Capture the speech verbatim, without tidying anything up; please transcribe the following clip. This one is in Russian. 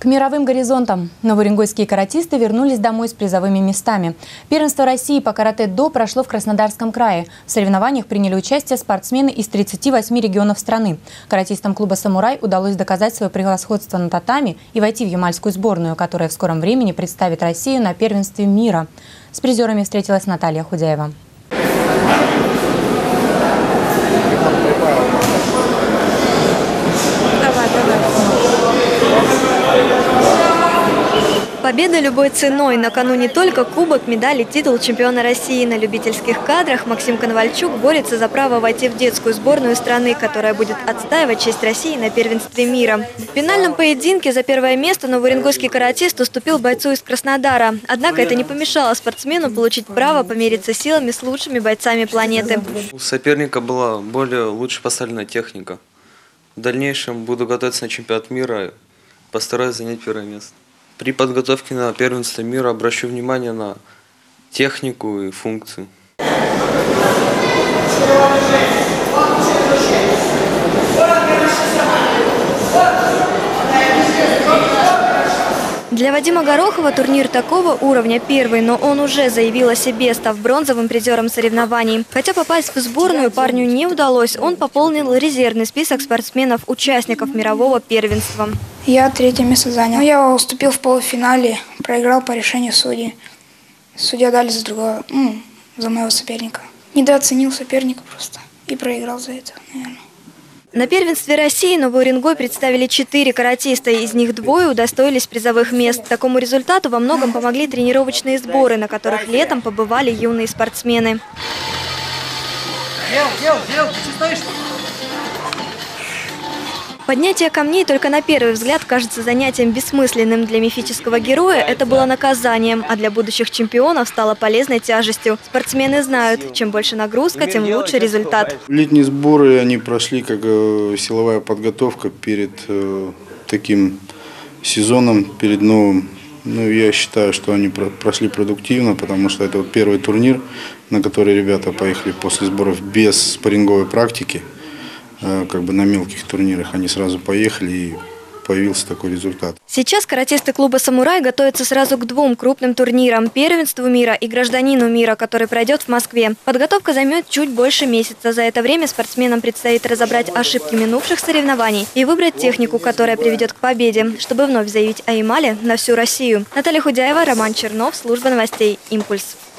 К мировым горизонтам новоуренгойские каратисты вернулись домой с призовыми местами. Первенство России по каратэ-до прошло в Краснодарском крае. В соревнованиях приняли участие спортсмены из тридцати восьми регионов страны. Каратистам клуба «Самурай» удалось доказать свое превосходство на татами и войти в ямальскую сборную, которая в скором времени представит Россию на первенстве мира. С призерами встретилась Наталья Худяева. Победа любой ценой. На кону не только кубок, медали, титул чемпиона России. На любительских кадрах Максим Коновальчук борется за право войти в детскую сборную страны, которая будет отстаивать честь России на первенстве мира. В финальном поединке за первое место новоуренгойский каратист уступил бойцу из Краснодара. Однако это не помешало спортсмену получить право помериться силами с лучшими бойцами планеты. У соперника была более лучше поставлена техника. В дальнейшем буду готовиться на чемпионат мира, постараюсь занять первое место. При подготовке на первенство мира обращу внимание на технику и функции. Для Вадима Горохова турнир такого уровня первый, но он уже заявил о себе, став бронзовым призером соревнований. Хотя попасть в сборную парню не удалось, он пополнил резервный список спортсменов-участников мирового первенства. Я третье место занял. Я уступил в полуфинале, проиграл по решению судей. Судья дали за другого, ну, за моего соперника. Недооценил соперника просто и проиграл за это, наверное. На первенстве России Новый Уренгой представили четыре каратиста, из них двое удостоились призовых мест. Такому результату во многом помогли тренировочные сборы, на которых летом побывали юные спортсмены. Дел, дел, дел, ты стоишь? Поднятие камней только на первый взгляд кажется занятием бессмысленным. Для мифического героя это было наказанием, а для будущих чемпионов стало полезной тяжестью. Спортсмены знают, чем больше нагрузка, тем лучше результат. Летние сборы они прошли как э, силовая подготовка перед э, таким сезоном, перед новым. Ну, я считаю, что они про прошли продуктивно, потому что это вот первый турнир, на который ребята поехали после сборов без спарринговой практики. Как бы на мелких турнирах они сразу поехали, и появился такой результат. Сейчас каратисты клуба «Самурай» готовятся сразу к двум крупным турнирам – первенству мира и гражданину мира, который пройдет в Москве. Подготовка займет чуть больше месяца. За это время спортсменам предстоит разобрать ошибки минувших соревнований и выбрать технику, которая приведет к победе, чтобы вновь заявить о Ямале на всю Россию. Наталья Худяева, Роман Чернов, служба новостей «Импульс».